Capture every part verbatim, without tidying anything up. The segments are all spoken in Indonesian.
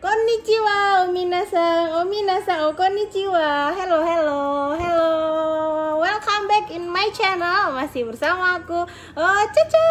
Konnichiwa, ominasang, ominasang, oh konnichiwa. Hello, hello, hello. Welcome back in my channel. Masih bersama aku, oh Cucu.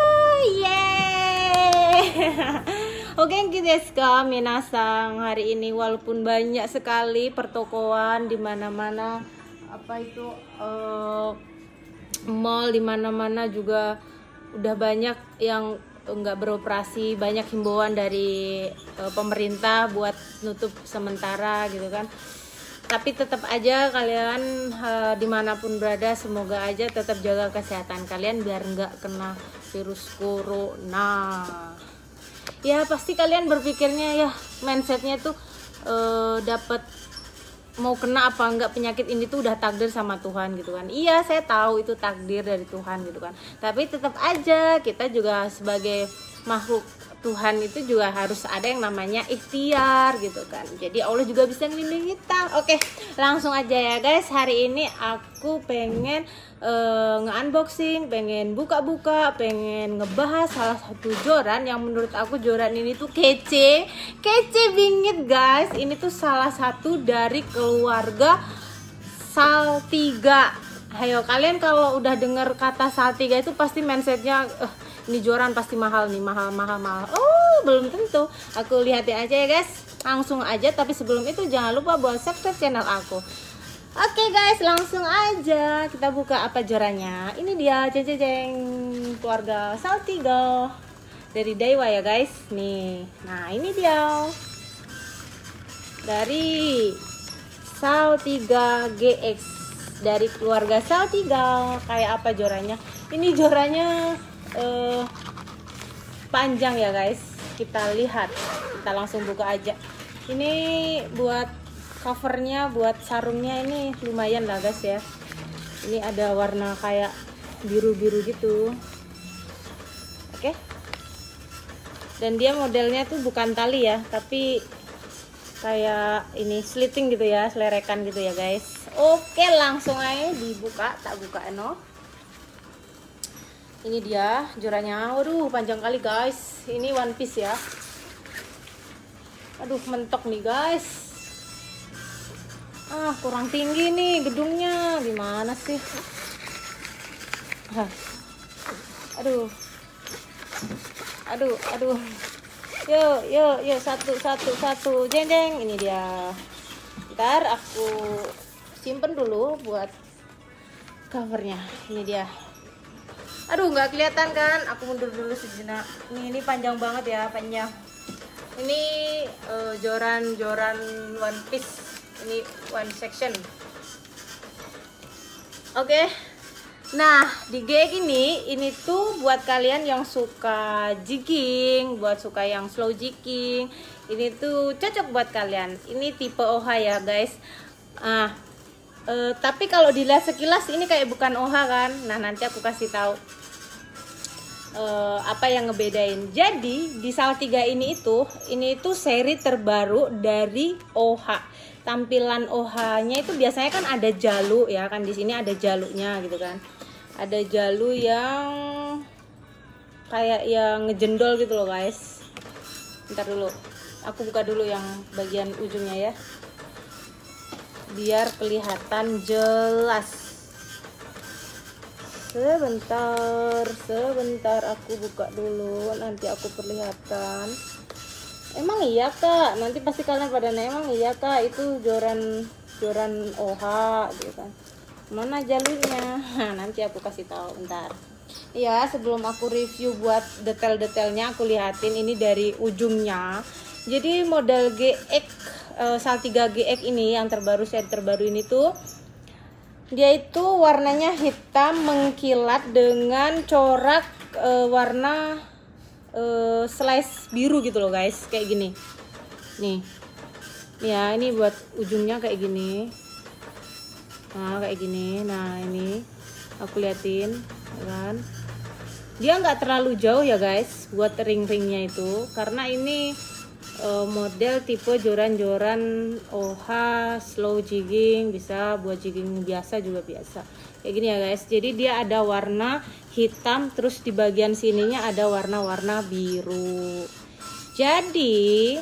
Yeay. Oke, kita minasang. Hari ini walaupun banyak sekali pertokoan di mana-mana, apa itu uh, mall di mana-mana juga udah banyak yang nggak beroperasi, banyak himbauan dari uh, pemerintah buat nutup sementara gitu kan. Tapi tetap aja kalian uh, dimanapun berada, semoga aja tetap jaga kesehatan kalian biar nggak kena virus corona. Ya pasti kalian berpikirnya ya mindsetnya tuh uh, dapat mau kena apa enggak penyakit ini tuh udah takdir sama Tuhan gitu kan. Iya, saya tahu itu takdir dari Tuhan gitu kan. Tapi tetap aja kita juga sebagai makhluk Tuhan itu juga harus ada yang namanya ikhtiar gitu kan. Jadi Allah juga bisa melindungi kita. Oke, langsung aja ya guys. Hari ini aku pengen uh, nge-unboxing, pengen buka-buka, pengen ngebahas salah satu joran yang menurut aku joran ini tuh kece. Kece bingit guys. Ini tuh salah satu dari keluarga Saltiga. Ayo kalian kalau udah dengar kata Saltiga itu pasti mindsetnya uh, ini joran pasti mahal nih, mahal mahal mahal. Oh, belum tentu. Aku lihatin aja ya guys. Langsung aja, tapi sebelum itu jangan lupa buat subscribe channel aku. Oke guys, langsung aja kita buka apa jorannya. Ini dia, jeng jeng jeng, keluarga Saltiga dari Daiwa ya guys. Nih. Nah, ini dia. Dari Saltiga G X, dari keluarga Saltiga. Kayak apa jorannya? Ini jorannya Uh, panjang ya guys, kita lihat, kita langsung buka aja. Ini buat covernya, buat sarungnya ini lumayan lah guys ya. Ini ada warna kayak biru-biru gitu. Oke, dan dia modelnya tuh bukan tali ya, tapi kayak ini slitting gitu ya, selerekan gitu ya guys. Oke, langsung aja dibuka, tak buka no. Ini dia jorannya. Waduh, panjang kali guys. Ini one piece ya. Aduh, mentok nih guys. Ah, kurang tinggi nih gedungnya. Gimana sih? Hah. Aduh. Aduh, aduh. Yuk, yuk, yuk, satu, satu, satu. Jeng, jeng. Ini dia. Ntar aku simpen dulu buat covernya. Ini dia. Aduh, nggak kelihatan kan? Aku mundur dulu sejenak. Ini ini panjang banget ya, panjang. Ini uh, joran-joran one piece. Ini one section. Oke. Okay. Nah, di G X ini, ini tuh buat kalian yang suka jigging, buat suka yang slow jigging. Ini tuh cocok buat kalian. Ini tipe O H ya, guys. Ah, uh, tapi kalau dilihat sekilas ini kayak bukan O H kan? Nah, nanti aku kasih tahu. Uh, apa yang ngebedain. Jadi di Saltiga ini itu ini itu seri terbaru dari O H. Tampilan O H-nya itu biasanya kan ada jalu ya kan, di sini ada jalunya gitu kan. Ada jalu yang kayak yang ngejendol gitu loh guys. Bentar dulu. Aku buka dulu yang bagian ujungnya ya. Biar kelihatan jelas. Sebentar, sebentar aku buka dulu, nanti aku perlihatkan. Emang iya kak, nanti pasti kalian pada nanya, emang iya kak itu joran joran O H gitu kan. Mana jalurnya? Nah, nanti aku kasih tahu bentar. Ya, sebelum aku review buat detail-detailnya, aku lihatin ini dari ujungnya. Jadi model G X uh, Saltiga G X ini yang terbaru, seri terbaru ini tuh dia itu warnanya hitam mengkilat dengan corak e, warna e, slice biru gitu loh guys, kayak gini. Nih, ya ini buat ujungnya kayak gini. Nah kayak gini. Nah ini aku liatin, kan? Dia nggak terlalu jauh ya guys buat ring-ringnya itu, karena ini Uh, model tipe joran-joran O H slow jigging, bisa buat jigging biasa juga biasa kayak gini ya guys. Jadi dia ada warna hitam, terus di bagian sininya ada warna-warna biru. Jadi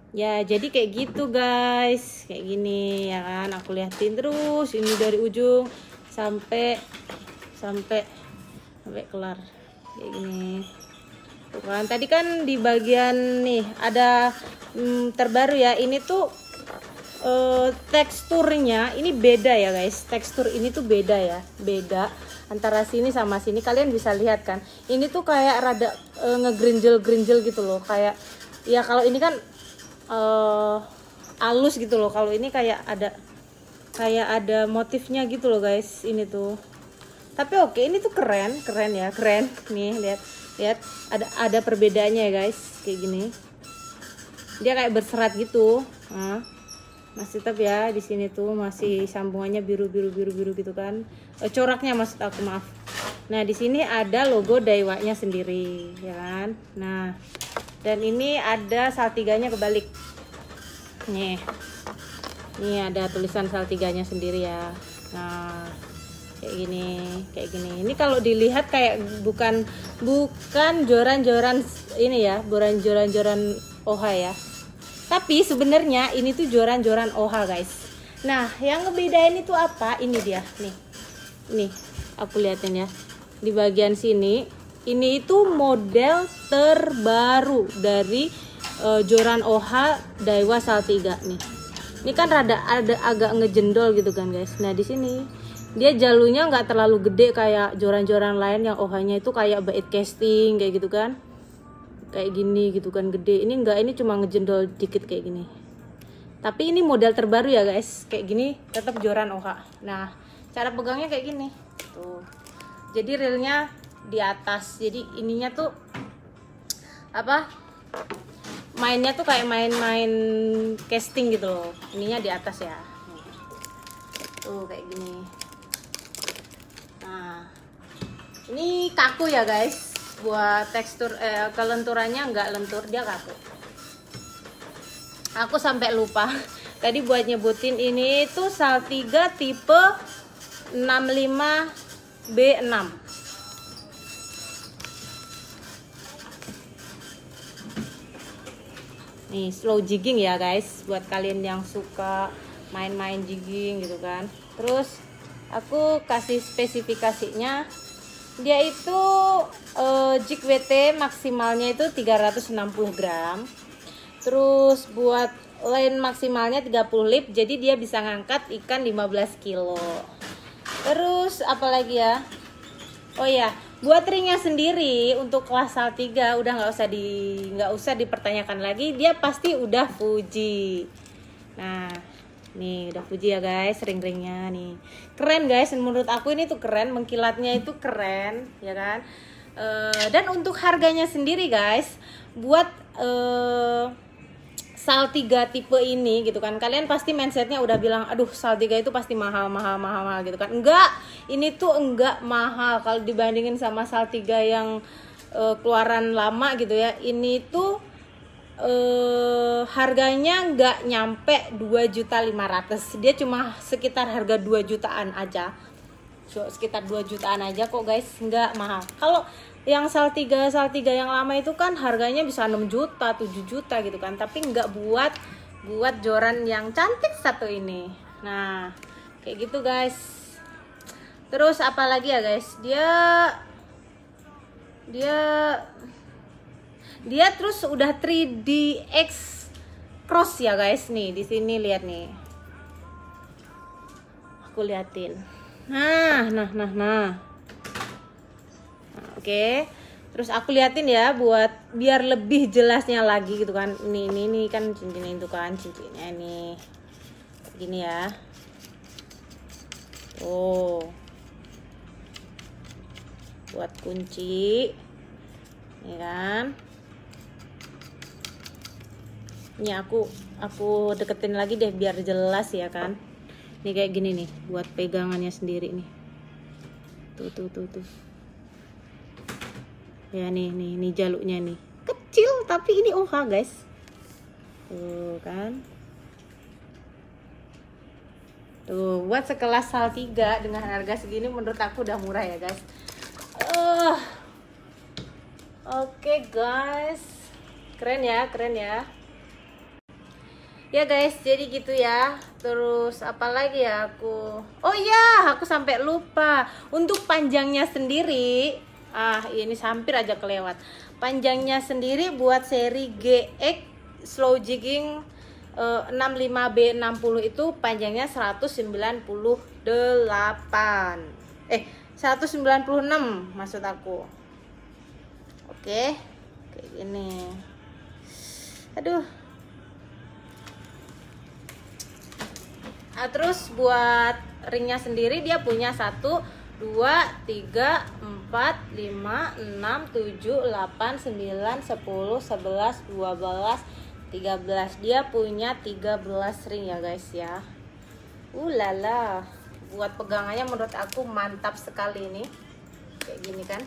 Ya jadi kayak gitu guys, kayak gini ya kan. Aku liatin terus ini dari ujung sampai sampai sampai kelar kayak gini. Tuh kan tadi kan di bagian nih ada hmm, terbaru ya. Ini tuh uh, teksturnya ini beda ya guys. Tekstur ini tuh beda ya, beda antara sini sama sini. Kalian bisa lihat kan. Ini tuh kayak rada uh, ngegrenjel-grenjel gitu loh. Kayak ya kalau ini kan uh, halus gitu loh. Kalau ini kayak ada kayak ada motifnya gitu loh guys. Ini tuh. Tapi oke, ini tuh keren, keren ya, keren. Nih lihat, lihat ada ada perbedaannya ya guys. Kayak gini. Dia kayak berserat gitu. Nah, masih tetap ya di sini tuh masih sambungannya biru biru biru biru gitu kan. E, coraknya maksud aku, maaf. Nah di sini ada logo Daiwa-nya sendiri ya kan. Nah dan ini ada Saltiganya kebalik nih. Nih ada tulisan Saltiganya sendiri ya. Nah kayak gini, kayak gini. Ini kalau dilihat kayak bukan bukan joran-joran ini ya, bukan joran-joran O H ya. Tapi sebenarnya ini tuh joran-joran O H guys. Nah yang ngebedain itu apa? Ini dia nih. Nih aku liatin ya. Di bagian sini ini itu model terbaru dari uh, joran O H Daiwa Saltiga nih. Ini kan rada ada agak ngejendol gitu kan guys. Nah di sini dia jalurnya nggak terlalu gede kayak joran-joran lain yang O H-nya itu kayak bait casting kayak gitu kan. Kayak gini gitu kan gede. Ini enggak, ini cuma ngejendol dikit kayak gini. Tapi ini model terbaru ya guys. Kayak gini tetap joran O H. Nah cara pegangnya kayak gini tuh. Jadi realnya di atas. Jadi ininya tuh apa, mainnya tuh kayak main-main casting gitu loh. Ininya di atas ya tuh kayak gini. Nah ini kaku ya guys. Buat tekstur eh, kelenturannya nggak lentur, dia kaku. Aku sampai lupa tadi buat nyebutin ini itu Saltiga tipe enam puluh lima B enam. Nih slow jigging ya guys, buat kalian yang suka main-main jigging gitu kan. Terus aku kasih spesifikasinya. Dia itu uh, jig W T maksimalnya itu tiga ratus enam puluh gram. Terus buat line maksimalnya tiga puluh lip. Jadi dia bisa ngangkat ikan lima belas kilo. Terus apalagi ya? Oh ya, buat ringnya sendiri untuk kelas Saltiga udah nggak usah di nggak usah dipertanyakan lagi. Dia pasti udah Fuji. Nah, nih udah Fuji ya guys, ring-ringnya nih keren guys. Menurut aku ini tuh keren, mengkilatnya itu keren ya kan. E, dan untuk harganya sendiri guys, buat e, Saltiga tipe ini gitu kan, kalian pasti mindsetnya udah bilang aduh Saltiga itu pasti mahal mahal mahal mahal gitu kan. Enggak, ini tuh enggak mahal kalau dibandingin sama Saltiga yang e, keluaran lama gitu ya. Ini tuh Uh, harganya nggak nyampe dua juta lima ratus. Dia cuma sekitar harga dua jutaan aja. So, sekitar dua jutaan aja kok guys, nggak mahal. Kalau yang Saltiga Saltiga yang lama itu kan harganya bisa enam juta, tujuh juta gitu kan. Tapi nggak buat buat joran yang cantik satu ini. Nah, kayak gitu guys. Terus apa lagi ya guys? Dia dia Dia terus udah tiga D X cross ya guys. Nih di sini lihat nih. Aku liatin. Nah, nah, nah, nah. Nah oke. Okay. Terus aku liatin ya buat biar lebih jelasnya lagi gitu kan. Ini ini ini kan cincin itu kan cincinnya nih. Gini ya. Oh. Buat kunci. Nih kan. Ini aku aku deketin lagi deh biar jelas ya kan. Ini kayak gini nih buat pegangannya sendiri nih. Tuh tuh tuh tuh. Ya nih nih nih jaluknya nih. Kecil tapi ini O H guys. Tuh kan. Tuh buat sekelas Saltiga dengan harga segini menurut aku udah murah ya guys. Uh, Oke okay, guys. Keren ya, keren ya. Ya guys, jadi gitu ya. Terus apa lagi ya aku? Oh iya, aku sampai lupa. Untuk panjangnya sendiri, ah ini hampir aja kelewat. Panjangnya sendiri buat seri G X slow jigging eh, enam puluh lima B enam puluh itu panjangnya seratus sembilan puluh delapan. Eh, seratus sembilan puluh enam maksud aku. Oke. Kayak gini. Aduh. Nah, terus buat ringnya sendiri dia punya satu, dua, tiga, empat, lima, enam, tujuh, delapan, sembilan, sepuluh, sebelas, dua belas, tiga belas. Dia punya tiga belas ring ya guys ya. Ulala. Buat pegangannya menurut aku mantap sekali ini. Kayak gini kan.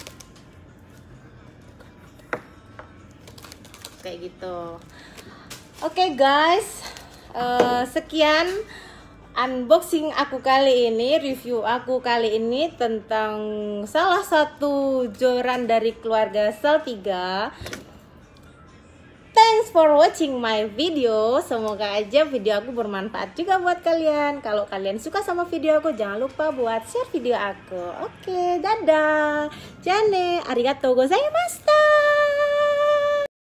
Kayak gitu. Oke okay, guys. Uh, sekian unboxing aku kali ini, review aku kali ini tentang salah satu joran dari keluarga Cell tiga. Thanks for watching my video. Semoga aja video aku bermanfaat juga buat kalian. Kalau kalian suka sama video aku, jangan lupa buat share video aku. Oke, dadah. Jane, arigatou gozaimashita.